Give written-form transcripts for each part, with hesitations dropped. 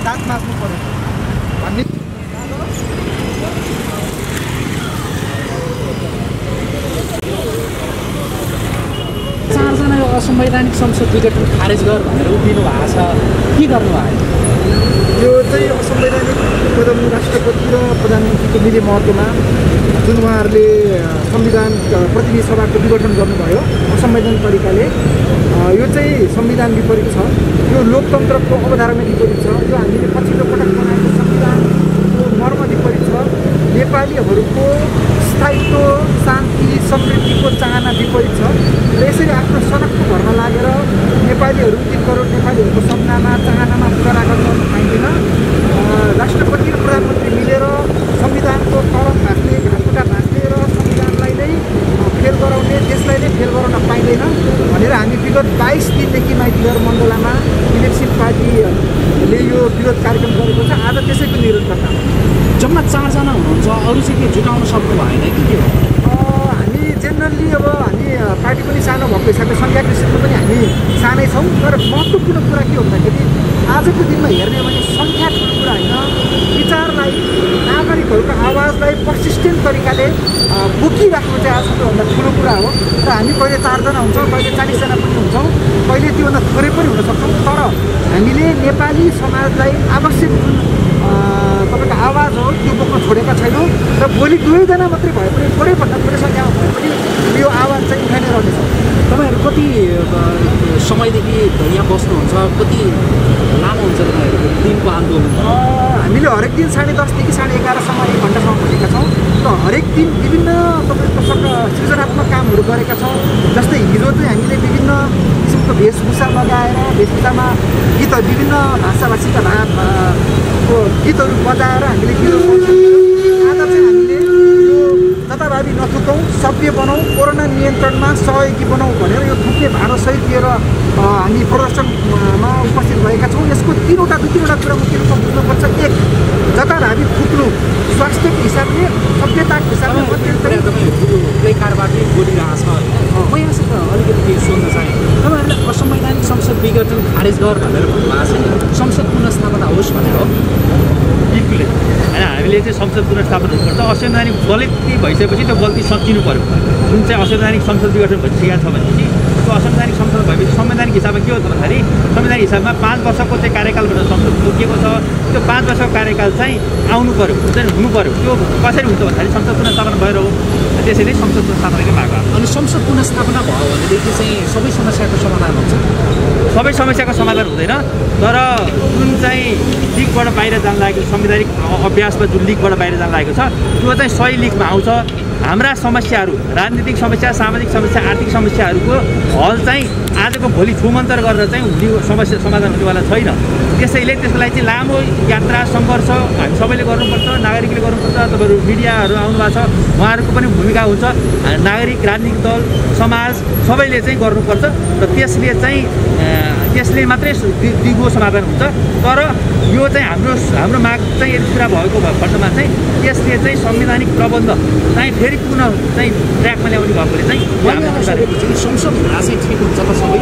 दाँत माझ्नु पर्यो भन्ने चारजना यो असंवैधानिक संसद विघटन खारेज गर भनेर उभिनु भएको छ के गर्नुभयो यो चाहिँ असंवैधानिक राष्ट्रपति र प्रधानमन्त्रीको मिले महत्त्वमा जुन उहाँहरूले संविधान प्रतिनिधि सभाको विघटन गर्नुभयो असंवैधानिक तरिकाले यो चाहिँ संविधान विपरीत छ यो लोकतन्त्रको अवधारणा विपरीत छ यो हामीले पछिल्लो पटक बनाएको संविधानको मर्म विपरीत छ नेपालीहरूको स्थायित्व शान्ति समृद्धिको चाहना विपरीत छ र यसरी आफ्नो सडकको घरमा लागेर नेपालीहरू 3 करोड नेपालीहरूको सपनामा चाहनामा पुरा गर्न पाइँदैन राष्ट्रपति र प्रधानमन्त्री मिलेर संविधानको कलम भाँच्ने घाटुटा भाँच्ने र संविधानलाई नै फेल गराउने देशलाई नै फेल गराउन पाइँदैन भनेर हामी विगत 22 दिनदेखि माइतीघर मण्डलामा इलेक्सन पार्टीले यो विरोध कार्यक्रम गरेको छ आज त्यसैको निरन्तरता जम्मा 4 जना हुनुहुन्छ अरू चाहिँ के जुटाउन सक्नु भएन के हो हामी जेनरली अब हामी पार्टी पनि सानो भएको हिसाबले सङ्ख्याको हिसाबले पनि हामी सानै छौँ तर महत्त्वपूर्ण कुरा के हो भन्दाखेरि आजको दिनमा हेर्ने भने सङ्ख्या ठुलो कुरा होइन विचारलाई नागरिकहरूको आवाजलाई पर्सिस्टेन्ट तरिकाले बोकिराख्नु चाहिँ आज सबैभन्दा ठुलो कुरा हो र हामी कहिले 4 जना हुन्छौँ कहिले 40 जना पनि हुन्छौँ कहिले त्योभन्दा थोरै पनि हुन सक्छौँ तर हामीले नेपाली समाजलाई आवश्यक तपाईँको आवाज हो त्यो बोक्न छोडेका छैनौँ र भोलि 2 जना मात्रै भए पनि थोरैभन्दा थोरै सङ्ख्यामा भए पनि यो आवाज चाहिँ उठाइने रहनेछ तपाईँहरू कति समयदेखि यहाँ बस्नुहुन्छ कति लामो हुन्छ तपाईँहरूको दिनको आन्दोलन हामीले हरेक दिन 10:30 देखि 11:30सम्म 1 घन्टासम्म बसेका छौँ र हरेक दिन विभिन्न तपाईँको सृजनात्मक कामहरू गरेका छौँ जस्तै हिजो चाहिँ हामीले विभिन्न किसिमको वेशभूषा लगाएर वेशभूषामा गीतहरू विभिन्न भाषाभाषीका गीतहरू बजाएर हामीले आज चाहिँ हामीले यो जताभावी नथुकौँ सभ्य बनाऊ कोरोना नियन्त्रणमा सहयोगी बनाऊ भनेर यो थुक्ने भाँडो सहित लिएर हामी प्रदर्शनमा उपस्थित भएका छौँ यसको 3वटा कुरा मुख्य रूपमा बुझ्नुपर्छ 1 जताभावी थुक्नु स्वास्थ्यको हिसाबले सभ्यताको हिसाबले कारबारले बोलिरहेको छ म यहाँसित अलिकति केही सोध्न चाहेँ तपाईँहरूले असंवैधानिक संसद विघटन खारेज गर भनेर भन्नुभएको छ नि संसद पुनर्स्थापना होस् भनेर हो बिल्कुलै होइन हामीले चाहिँ संसद पुनर्स्थापना हुनुपर्छ असंवैधानिक गल्ती भइसकेपछि त्यो गल्ती सकिनु पऱ्यो जुन चाहिँ असंवैधानिक संसद विघटन भइसकेको छ भनेपछि त्यो असंवैधानिक संसद भएपछि संवैधानिक हिसाबमा के हो त भन्दाखेरि संवैधानिक हिसाबमा 5 वर्षको चाहिँ कार्यकालबाट संसद तोकिएको छ त्यो 5 वर्षको कार्यकाल चाहिँ आउनु पऱ्यो चाहिँ हुनु पऱ्यो त्यो कसरी हुन्छ भन्दाखेरि संसद पुनर्स्थापना भएर हो त्यसैले संसद पुनर्स्थापनाकै माग अनि संसद पुनर्स्थापना भयो भनेदेखि चाहिँ सबै समस्याको समाधान हुन्छ सबै समस्याको समाधान हुँदैन तर जुन चाहिँ लिगबाट बाहिर जान लागेको संवैधानिक अभ्यासमा जुन लिगबाट बाहिर जान लागेको छ त्यो चाहिँ सही लिगमा आउँछ हाम्रा समस्याहरू राजनीतिक समस्या सामाजिक समस्या आर्थिक समस्याहरूको हल चाहिँ आजको भोलि छुमन्तर गरेर चाहिँ हुने समस्या समाधान हुनेवाला छैन त्यसैले त्यसको लागि चाहिँ लामो यात्रा सङ्घर्ष हामी सबैले गर्नुपर्छ नागरिकले गर्नुपर्छ तपाईँहरू मिडियाहरू आउनुभएको छ उहाँहरूको पनि भूमिका हुन्छ नागरिक राजनीतिक दल समाज सबैले चाहिँ गर्नुपर्छ र त्यसले मात्रै दिगो समाधान हुन्छ तर यो चाहिँ हाम्रो माग चाहिँ यदि पुरा भएको खण्डमा चाहिँ त्यसले चाहिँ संवैधानिक प्रबन्ध चाहिँ फेरि पुनः चाहिँ ट्र्याकमा ल्याउने भएकोले चाहिँ संसद हुँदा चाहिँ ठिक हुन्छ त सबै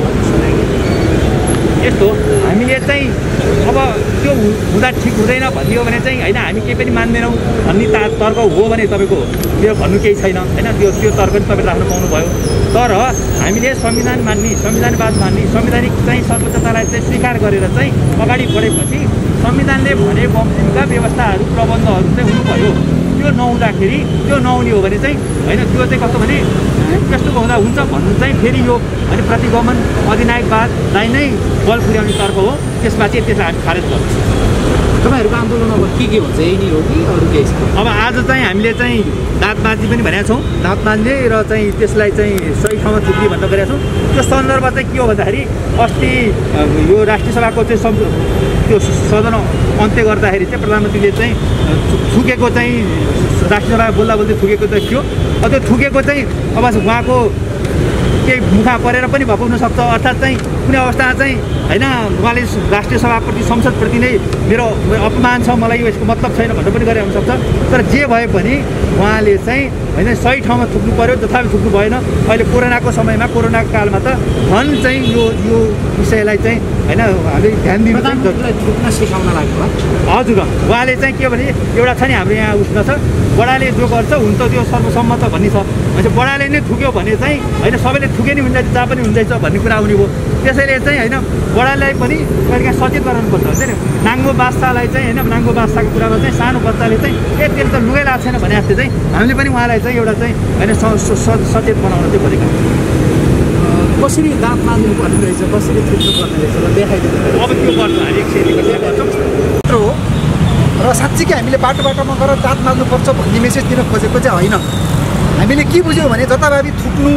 यस्तो हामीले चाहिँ अब त्यो हुँदा ठिक हुँदैन भनियो भने चाहिँ होइन हामी केही पनि मान्दैनौँ भन्ने तर्क हो भने तपाईँको त्यो भन्नु केही छैन होइन त्यो तर्क पनि तपाईँले राख्न पाउनुभयो तर हामीले संविधान मान्ने संविधानवाद मान्ने संवैधानिक चाहिँ सर्वोच्चतालाई चाहिँ स्वीकार गरेर चाहिँ अगाडि बढेपछि संविधानले भनेको भूमिका व्यवस्थाहरू प्रबन्धहरू चाहिँ हुनु पऱ्यो त्यो नहुँदाखेरि त्यो नहुने हो भने चाहिँ होइन त्यो चाहिँ कस्तो भने त्यस्तो हुँदा हुन्छ भन्नु चाहिँ फेरि यो अनि प्रतिगमन अधिनायकवादलाई नै बल पुर्याउने तर्फ हो त्यसमा चाहिँ त्यसलाई हामी खारेज गर्छौँ तपाईँहरूको आन्दोलन अब के हुन्छ यही नै हो कि अरू केही छ अब आज चाहिँ हामीले चाहिँ दाँत माझ्ने पनि भनेका छौँ दाँत माझ्ने र चाहिँ त्यसलाई चाहिँ सही ठाउँमा थुक्ने भनेर गरेका छौँ त्यो सन्दर्भ चाहिँ के हो भन्दाखेरि अस्ति यो राष्ट्रिय सभाको चाहिँ त्यो सदन अन्त्य गर्दाखेरि चाहिँ प्रधानमन्त्रीले चाहिँ थुकेको चाहिँ राष्ट्रिय सभा बोल्दा बोल्दै थुकेको चाहिँ थियो त्यो थुकेको चाहिँ अब उहाँको केही मुखा परेर पनि भएको हुनसक्छ अर्थात् चाहिँ कुनै अवस्थामा चाहिँ होइन उहाँले राष्ट्रिय सभाप्रति संसदप्रति नै मेरो अपमान छ मलाई यसको मतलब छैन भन्नु पनि गरे हुनसक्छ तर जे भए पनि उहाँले चाहिँ होइन सही ठाउँमा थुक्नु पऱ्यो तथापि थुक्नु भएन अहिले कोरोनाको समयमा कोरोनाको कालमा त झन् चाहिँ यो विषयलाई चाहिँ होइन हामीले ध्यान दिनु चाहिँ प्रधानमन्त्रीलाई थुक्न सिकाउन लाग्यो हजुर उहाँले चाहिँ के भने एउटा छ नि हाम्रो यहाँ उठ्न छ बडाले जो गर्छ हुन्छ त्यो सर्वसम्मत भन्ने छ भनेपछि बडाले नै थुक्यो भने चाहिँ होइन सबैले थुके नि हुँदैछ जहाँ पनि हुँदैछ भन्ने कुरा आउने भयो त्यसैले चाहिँ होइन बडालाई पनि कहिले काहीँ सचेत गराउनुपर्छ हुन्छ नि नाङ्गो बादशाहलाई चाहिँ होइन नाङ्गो बादशाहको कुरामा चाहिँ सानो बच्चाले चाहिँ त्यसले त लुगै लाग्छ छैन भने जस्तो चाहिँ हामीले पनि उहाँलाई चाहिँ एउटा चाहिँ होइन सचेत बनाउन चाहिँ भनेको कसरी दाँत मार्नु पर्ने रहेछ कसरी थुक्नु पर्ने रहेछ देखाइदिनु अब त्यो गर्छ हामी 100 गर्छौँ र साँच्चीकै हामीले बाटो बाटोमा गएर दाँत मार्नुपर्छ भन्ने मेसेज दिन खोजेको चाहिँ होइन हामीले के बुझ्यौँ भने जताभावी थुक्नु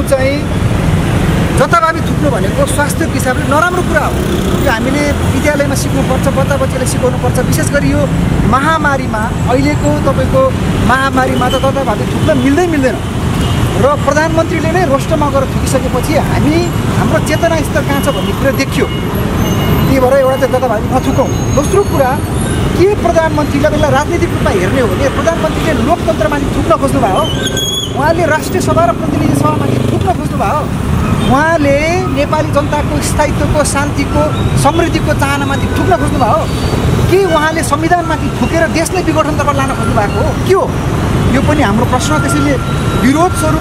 भनेको स्वास्थ्यको हिसाबले नराम्रो कुरा हो यो हामीले विद्यालयमा सिक्नुपर्छ बच्चा बच्चीलाई सिकाउनुपर्छ विशेष गरी यो महामारीमा अहिलेको तपाईँको महामारीमा त जताभावी थुक्न मिल्दैन र प्रधानमन्त्रीले नै रोस्टरमा गएर थुकिसकेपछि हाम्रो चेतना स्तर कहाँ छ भन्ने कुरा देखियो त्यही भएर एउटा चाहिँ जताभावी नथुकौँ दोस्रो कुरा के प्रधानमन्त्रीलाई बेला राजनीतिक रूपमा हेर्ने हो भने प्रधानमन्त्रीले लोकतन्त्रमाथि थुक्न खोज्नु भयो उहाँले राष्ट्रिय सभा र प्रतिनिधि सभामाथि थुक्न खोज्नु भयो उहाँले नेपाली जनताको स्थायित्वको शान्तिको समृद्धिको चाहनामाथि थुक्न खोज्नु भयो के उहाँले संविधानमाथि थुकेर देशलाई विघटनतर्फ लान खोज्नु भएको हो के हो यो पनि हाम्रो प्रश्न त्यसैले विरोध स्वरूप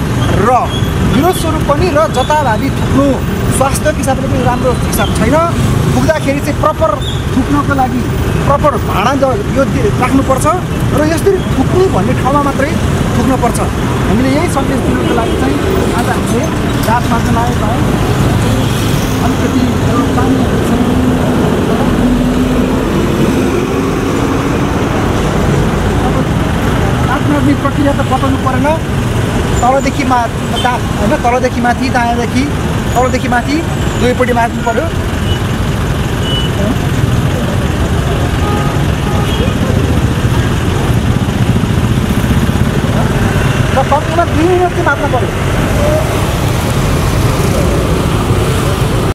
पनि र जताभावी थुक्नु स्वास्थ्यको हिसाबले पनि राम्रो हिसाब छैन थुक्दाखेरि चाहिँ प्रपर थुक्नको लागि प्रपर भाँडा यो राख्नुपर्छ र यसरी थुक्नु भन्ने ठाउँमा मात्रै थुक्नुपर्छ हामीले यही सन्देश दिनुको लागि चाहिँ आज हामीले दाँत मार्न लागेका हौँ अलिकति पानी दाँत मार्ने प्रक्रिया त बताउनु परेन तलदेखि होइन तलदेखि माथि दायाँदेखि तलदेखि माथि दुवैपट्टि मार्नु पर्यो र कम्तीमा 2 मिनट चाहिँ मार्नु पर्यो